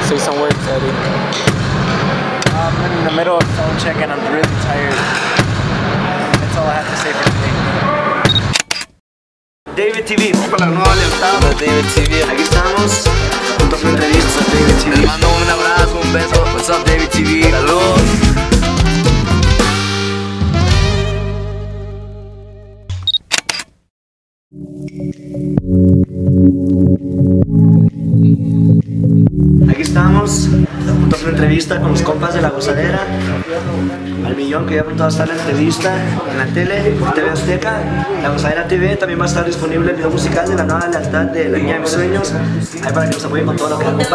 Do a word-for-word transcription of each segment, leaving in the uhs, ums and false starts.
say some words, Eddie. I'm in the middle of phone check and I'm really tired. That's all I have to say for today. David T V. Para la nueva lealtad. David T V. Aquí estamos. Junto a entrevistas, David T V. Les mando un abrazo, un beso. What's up, David T V? Saludos. Aquí estamos, junto a una entrevista con los compas de La Gozadera. Al millón que ya pronto va a estar la entrevista en la tele, en T V Azteca. La Gozadera T V también va a estar disponible el video musical de La Nueva Lealtad de La Niña de Mis Sueños. Ahí para que nos apoyen con todo lo que hagan.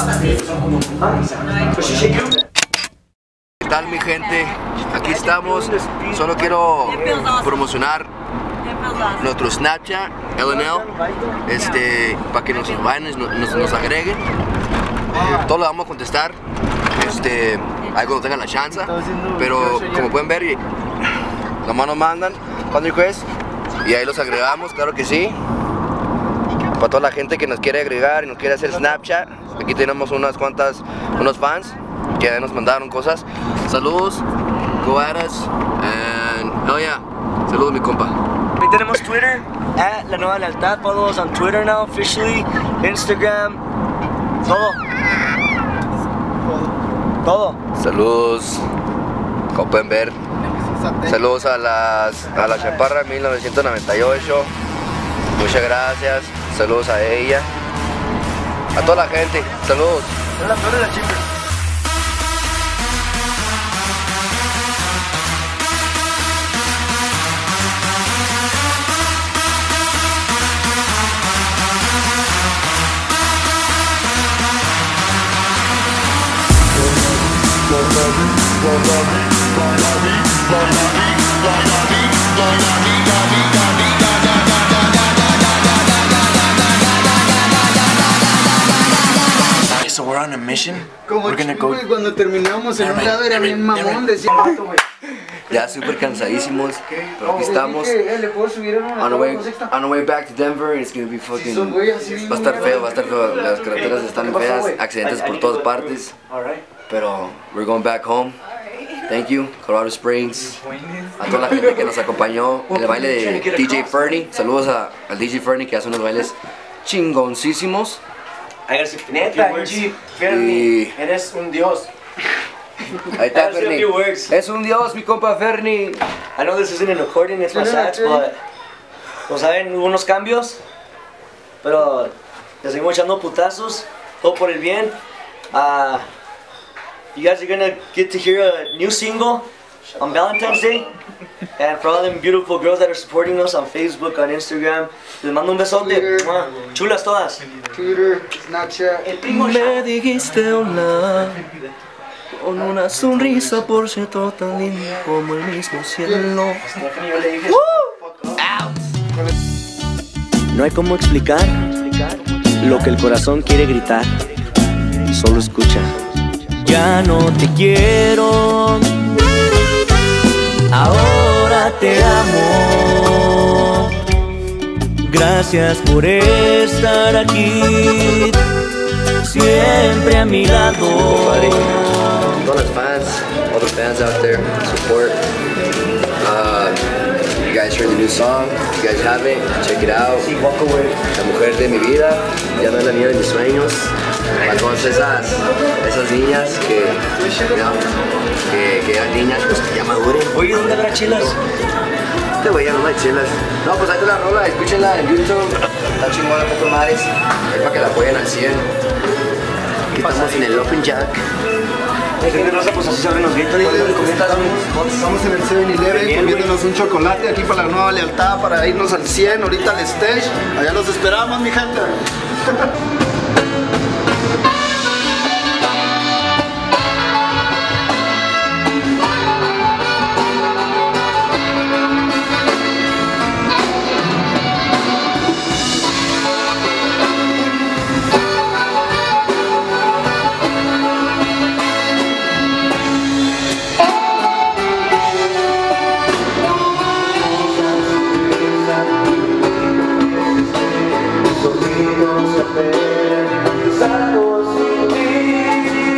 ¿Qué tal, mi gente? Aquí estamos. Solo quiero promocionar nuestro Snapchat, L N L, este, para que nos vayan, nos, nos, nos agreguen. Todo lo vamos a contestar, este, ahí cuando tengan la chance. Pero como pueden ver, nomás nos mandan friend request y ahí los agregamos, claro que sí. Para toda la gente que nos quiere agregar y nos quiere hacer Snapchat, aquí tenemos unas cuantas, unos fans que nos mandaron cosas. Saludos, go at us, and oh yeah, saludos mi compa. También tenemos Twitter, at La Nueva Lealtad. Follow us on Twitter now, officially, Instagram, todo. Todo. Saludos, como pueden ver. Saludos a las a la Chaparra mil novecientos noventa y ocho. Muchas gracias. Saludos a ella. A toda la gente. Saludos. Es la peor de las chicas. Alright, so we're on a mission. Como We're gonna go. cuando terminamos en un lado era bien mamón, decía. Ya súper cansadísimos, pero aquí estamos. On the way, on the way back to Denver, it's gonna be fucking. Va a estar feo, va a estar feo. Las carreteras están feas, accidentes por todas partes. Pero we're going back home. Thank you, Colorado Springs. A toda la gente que nos acompañó en el baile de D J Fernie. Saludos a, al D J Fernie que hace unos bailes chingoncísimos. Neta, D J Fernie, eres un dios. Ahí está Fernie. Es un dios, mi compa Fernie. I know this isn't an recording, it's my sax, but como saben, hubo unos cambios, pero le seguimos echando putazos, todo por el bien. Uh, you guys are gonna get to hear a new single on Valentine's Day, and for all them beautiful girls that are supporting us on Facebook, on Instagram, les mando un besote. Twitter. Chulas todas. Twitter, Snapchat. El primo me dijiste hola con una sonrisa, por cierto, tan linda como el mismo cielo. No hay cómo explicar lo que el corazón quiere gritar. Solo escucha. Ya no te quiero, ahora te amo. Gracias por estar aquí, siempre a mi lado. Todas las fans, all the fans out there, support. Uh, you guys heard the new song. If you guys haven't, check it out. La mujer de mi vida, ya no es la niña de mis sueños. Para todas esas, esas niñas que, you know, que, que eran niñas, pues que ya maduren. Oye, ¿dónde habrá chelas? Este güey ya no hay chelas. No, pues ahí te la rola, escúchenla en YouTube. Está chingona, poco madres. Es para que la apoyen al cien. Aquí estamos en el Open Jack. Pues así se abren los gritos. Estamos en el seven eleven comiéndonos un chocolate aquí para La Nueva Lealtad, para irnos al cien, ahorita al stage. Allá los esperamos, mi gente. Salgo sin ti.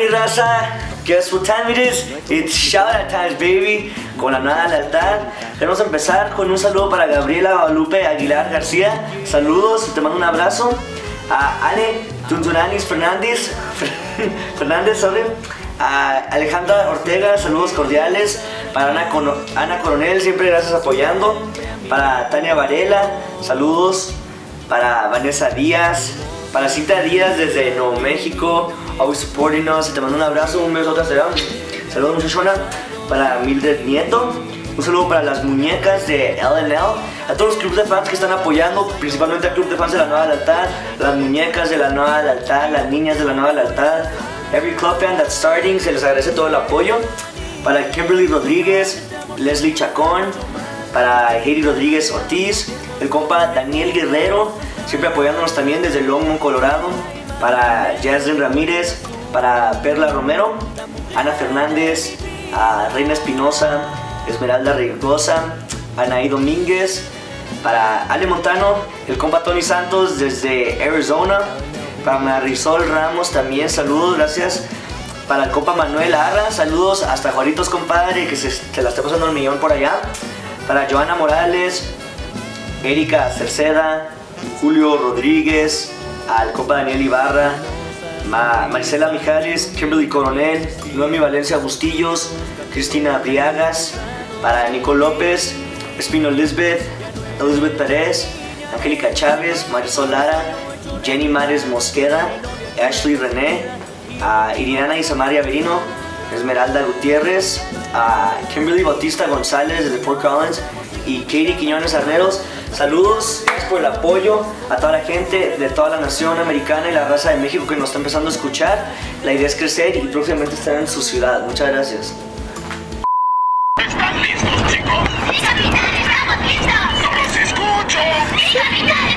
mi raza? Guess what time it is? It's shout out times, baby. Con la nueva lealtad. Queremos empezar con un saludo para Gabriela Guadalupe Aguilar García. Saludos, te mando un abrazo. A Ale Tuntunanis Fernández. Fernández, sorry. A Alejandra Ortega, saludos cordiales. Para Ana, Cono Ana Coronel, siempre gracias apoyando. Para Tania Varela, saludos. Para Vanessa Díaz. Para Cita Díaz desde Nuevo México, always supporting us. Te mando un abrazo, un beso, otra será. Saludos muchachona. Para Mildred Nieto. Un saludo para las muñecas de L N L. A todos los clubes de fans que están apoyando, principalmente al club de fans de la Nueva Lealtad, las muñecas de la Nueva Lealtad, las niñas de la Nueva Lealtad. Every club fan that's starting, se les agradece todo el apoyo. Para Kimberly Rodríguez, Leslie Chacón. Para Heidi Rodríguez Ortiz. El compa Daniel Guerrero, siempre apoyándonos también desde Longmont, Colorado. Para Jasmine Ramírez, para Perla Romero, Ana Fernández, a Reina Espinosa, Esmeralda Rigosa, Anaí Domínguez, para Ale Montano, el compa Tony Santos desde Arizona, para Marisol Ramos también, saludos, gracias. Para el compa Manuel Arra, saludos hasta Juaritos, compadre, que se, se la está pasando el millón por allá. Para Joana Morales, Erika Cerceda, Julio Rodríguez, al compa Daniel Ibarra, Ma Marisela Mijales, Kimberly Coronel, Noemi Valencia Bustillos, Cristina Briagas, para Nico López, Espino Lisbeth, Elizabeth Pérez, Angélica Chávez, Marisol Lara, Jenny Mares Mosqueda, Ashley René, a Iriana Isamaria Verino, Esmeralda Gutiérrez, a Kimberly Bautista González desde Fort Collins y Katie Quiñones Arneros. Saludos, gracias por el apoyo a toda la gente de toda la nación americana y la raza de México que nos está empezando a escuchar. La idea es crecer y próximamente estar en su ciudad. Muchas gracias. ¿Están listos, chicos? ¡Sí, capitán! ¡Estamos listos! ¡No los escucho! ¡Sí, capitán!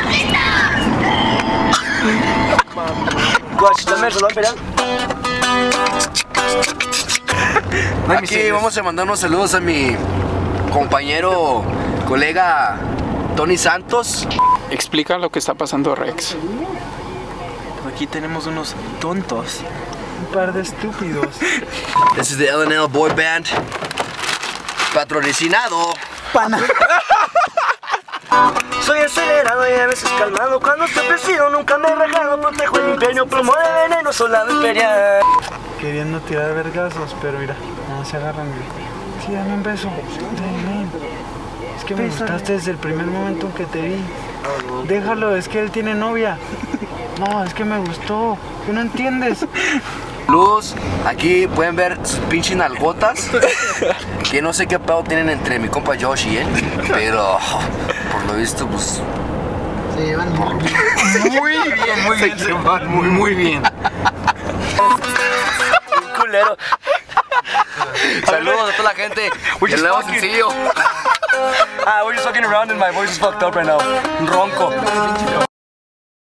¡Estamos listos! Aquí vamos a mandar unos saludos a mi compañero, colega Tony Santos. Explica lo que está pasando, Rex. Aquí tenemos unos tontos, un par de estúpidos. This is the L N L Boy Band, patrocinado. Pana. Soy acelerado y a veces calmado. Cuando te presido nunca me he rajado. Protejo el imperio, plomo de veneno, soldado imperial. Queriendo tirar vergazos, pero mira, no se agarran. Sí, dame un beso. Dame. Es que me gustaste desde el primer momento en que te vi. Déjalo, es que él tiene novia. No, es que me gustó. ¿Qué no entiendes? Luz, aquí pueden ver sus pinches nalgotas. Que no sé qué pedo tienen entre mi compa Josh y él. Pero por lo visto, pues. Se llevan muy bien. Muy bien, muy bien. Se van muy, muy bien. Culero. Saludos a toda la gente. El nuevo sencillo. Ah, we're just fucking around and my voice is fucked up right now. Ronco.